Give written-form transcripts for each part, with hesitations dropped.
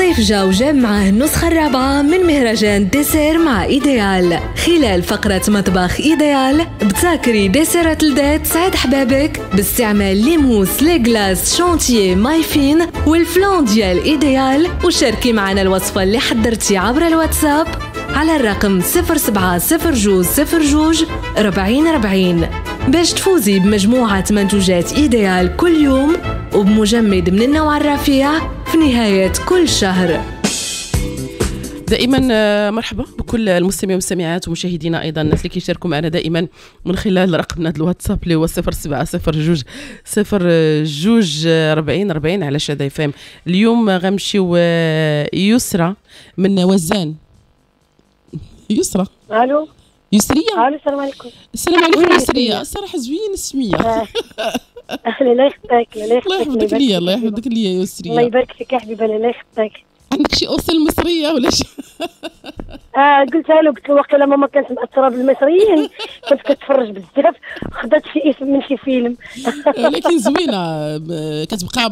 الصيف جا وجاب معاه النسخة الرابعة من مهرجان ديسير مع إيديال. خلال فقرة مطبخ إيديال بتاكري ديسيرات لدات سعد حبابك باستعمال ليموس ليغلاس شونتيي مايفين والفلان ديال إيديال، وشاركي معنا الوصفة اللي حضرتي عبر الواتساب على الرقم 070202 4040 باش تفوزي بمجموعة منتوجات إيديال كل يوم وبمجمد من النوع الرفيع في نهاية كل شهر. دائما مرحبا بكل المستمعين والمستمعات ومشاهدينا، ايضا الناس اللي كيشاركوا معنا دائما من خلال رقمنا الواتساب اللي هو 0702 على شادي فام. اليوم غنمشيو يسرى من وزان. يسرى الو يسرية. الو السلام عليكم. السلام عليكم يسرية. الصراحه زوين السميه. الله يخطيك. الله يحفظك ليا. الله يحفظك ليا يا يسرية. الله يبارك فيك يا حبيبي. الله يخطيك. عندك شي أصل مصرية ولا شي؟ قلتها له، قلت له واقيلا ماما كانت مأثرة بالمصريين، كنت كتفرج بزاف، خدات شي اسم من شي فيلم. لكن زوينة كتبقى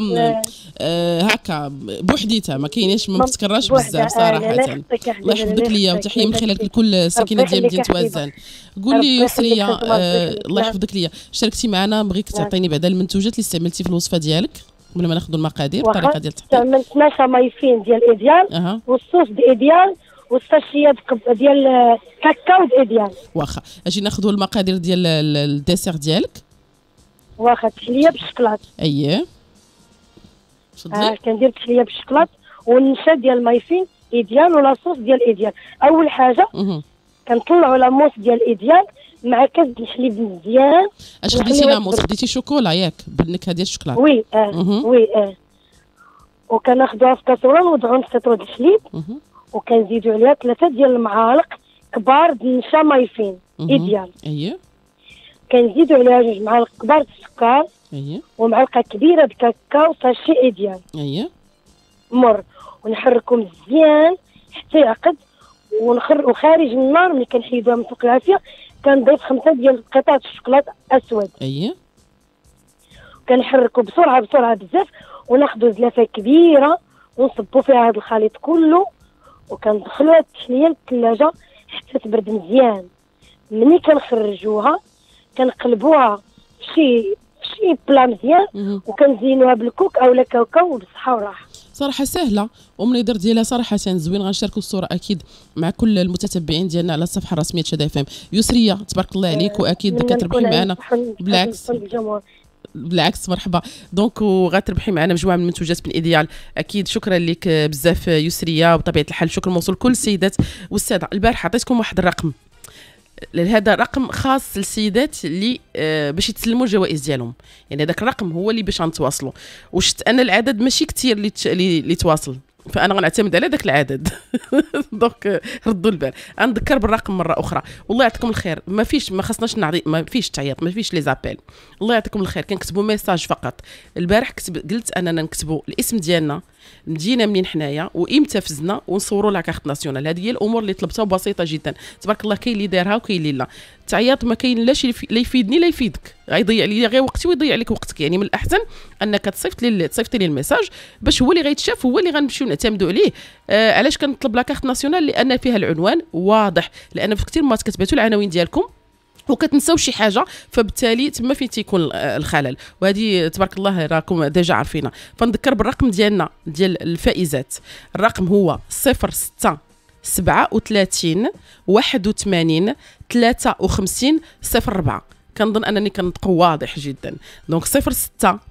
هكا بوحديتها، ما كايناش، ما بتكررش بزاف صراحة. الله يحفظك ليا، وتحية من خلالك لكل ساكنة ديال مدينة وزان. قول لي يسرية، الله يحفظك ليا، شاركتي معنا، بغيك تعطيني بعدا المنتوجات اللي استعملتي في الوصفة ديالك قبل ما ناخذ المقادير، الطريقه ديال التحضير. استعملت نشا مايفين ديال ايديال والصوص ديال ايديال والساشيه ديال كاكاو ديال ايديال. واخا اجي ناخذوا المقادير ديال الديسير ديالك. واخا تحليه بالشكلاط. اييه تفضلي. كندير تحليه بالشكلاط والنشا ديال مايفين ايديال ولا صوص ديال ايديال. اول حاجه كنطلعوا لاموس ديال ايديال مع كاس ديال الحليب مزيان. اش خديتي لاموس؟ خديتي شوكولا ياك بالنكهه ديال الشوكولاط؟ وي وي وكناخذوها في كاسوره ونوضعوها في كاسوره الحليب وكنزيدوا عليها 3 ديال المعالق كبار د النشا مايفين ايديال. اييه كنزيدوا عليها 2 معالق كبار د السكر. اييه ومعلقه كبيره د كاكاو ساشي ايديال. اييه مر ونحركو مزيان حتى يعقد وخارج النار. ملي كنحيدوها من فوق العافيه كنضيف 5 ديال قطع الشوكولاط اسود. اييه كنحركو بسرعه بزاف وناخذوا زلافه كبيره ونصبوا فيها هذا الخليط كله وكندخلوها التحليه للثلاجه حتى تبرد مزيان. ملي كنخرجوها كنقلبوها في شي بلا مزيان وكنزينوها بالكوك اولا كاوكاو بالصحه والراحه. صراحه سهله ومنظر ديالها صراحه زوين. غنشاركوا الصوره اكيد مع كل المتتبعين ديالنا على الصفحه الرسميه شادي اف ام. يسريه تبارك الله عليك، واكيد كتربحي معنا. بالعكس مرحبا. دونك وغتربحي معنا مجموعه من المنتوجات من ايديال. اكيد شكرا لك بزاف يسريه، وبطبيعه الحال شكر موصول كل السيدات والساده. البارح عطيتكم واحد الرقم، هذا رقم خاص للسيدات اللي باش يتسلموا الجوائز ديالهم، يعني هذاك الرقم هو اللي باش غنتواصلوا. وشت انا العدد ماشي كثير اللي تواصل، فانا غنعتمد على ذاك العدد. دونك ردوا البال. غنذكر بالرقم مره اخرى. والله يعطيكم الخير. ما خصناش نعطي، ما فيش تعيط، ما فيش لي زابيل. الله يعطيكم الخير. كنكتبوا ميساج فقط. البارح قلت اننا نكتبوا الاسم ديالنا، المدينه منين حنايا، وامتى فزنا، ونصوروا لا كارت ناسيونال. هذه هي الامور اللي طلبتها بسيطه جدا تبارك الله. كاين اللي دارها وكاين اللي لا. تعيط ما كاين لا شي لا يفيدني لا يفيدك، غيضيع لي غير وقتي ويضيع لك وقتك. يعني من الاحسن انك تصيفط لي الميساج باش هو اللي غيتشاف، هو اللي غنمشيو نعتمدوا عليه. علاش كنطلب لا كارت ناسيونال؟ لان فيها العنوان واضح، لان في كثير مرات كتبعتوا العناوين ديالكم وكتنساو شي حاجه، فبالتالي تما فين تيكون الخلل. وهذه تبارك الله راكم ديجا عارفينها. فنذكر بالرقم ديالنا ديال الفائزات. الرقم هو 06 37 81 53 04. كنظن انني كنطق واضح جدا. دونك 06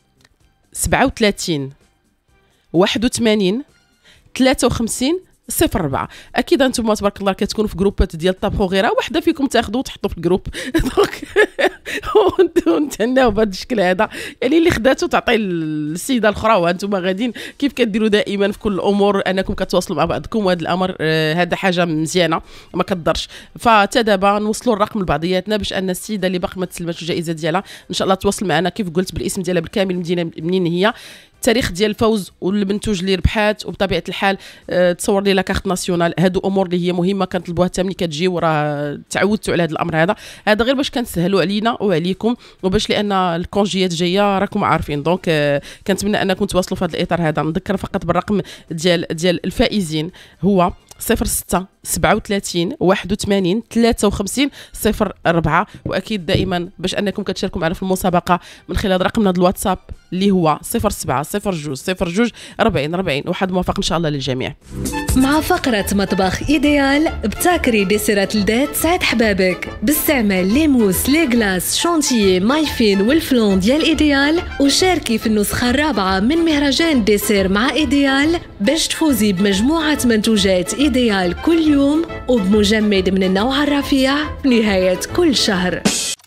37 81 53 04. اكيد انتم تبارك الله كتكونوا في جروبات ديال الطبخ وغيرها، وحده فيكم تاخذوا وتحطوا في الجروب. دونك ونتهناو بهذا الشكل هذا، يعني اللي خداتو تعطي السيده الاخرى. وانتم غاديين كيف كديروا دائما في كل الامور انكم كتواصلوا مع بعضكم، وهذا الامر هذا حاجه مزيانه ما كتضرش. فتا دابا نوصلوا الرقم لبعضياتنا باش ان السيده اللي باقي ما تسلماتش الجائزه ديالها ان شاء الله تواصل معنا كيف قلت بالاسم ديالها بالكامل، المدينه منين هي، التاريخ ديال الفوز والمنتوج اللي ربحات، وبطبيعه الحال تصور لي لا كارت ناسيونال. هادو امور اللي هي مهمه كنطلبوها حتى ملي كتجي وراه تعودتوا على هذا الامر. هذا غير باش كنسهلوا علينا وعليكم، وباش لان الكونجيات جايه راكم عارفين. دونك كنتمنى انكم تواصلوا في هذا الاطار هذا. نذكر فقط بالرقم ديال الفائزين هو 06 37 81 53 04. واكيد دائما باش انكم كتشاركوا معنا في المسابقه من خلال رقمنا الواتساب اللي هو 07 02 02 40 40. واحد موفق ان شاء الله للجميع. مع فقرة مطبخ إيديال ابتكري ديسيرات لذات سعد حبابك باستعمال ليموس لي غلاس شونتيي مايفين والفلون ديال إيديال، وشاركي في النسخة الرابعة من مهرجان ديسير مع إيديال باش تفوزي بمجموعة منتوجات إيديال كل يوم وبمجمد من النوع الرفيع في نهاية كل شهر.